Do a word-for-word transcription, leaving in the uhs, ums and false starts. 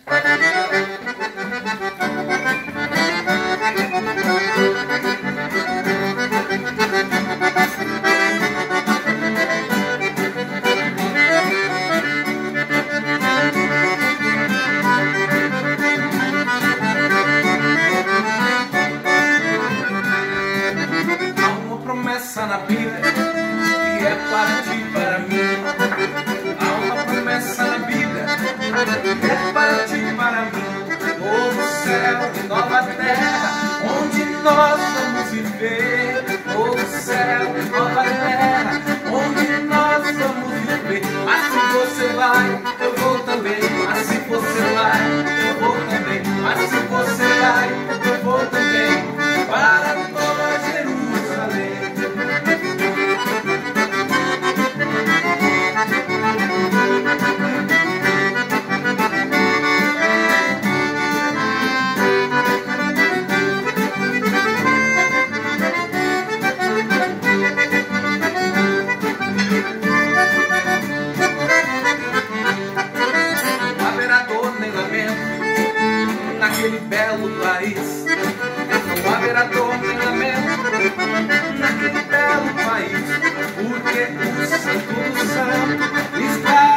Na Bíblia que é para ti e para mim. Há uma promessa na Bíblia que é para ti e para mim. Novo céu e nova terra onde nós vamos viver. Novo céu e nova terra onde nós vamos viver. Mas se você vai, eu vou também. Mas se você vai, eu vou também. Mas se você vai, eu vou também. Para toda Jerusalém. Naquele belo país não haverá dor nem lamento. Naquele belo país, porque o Santo do Santo está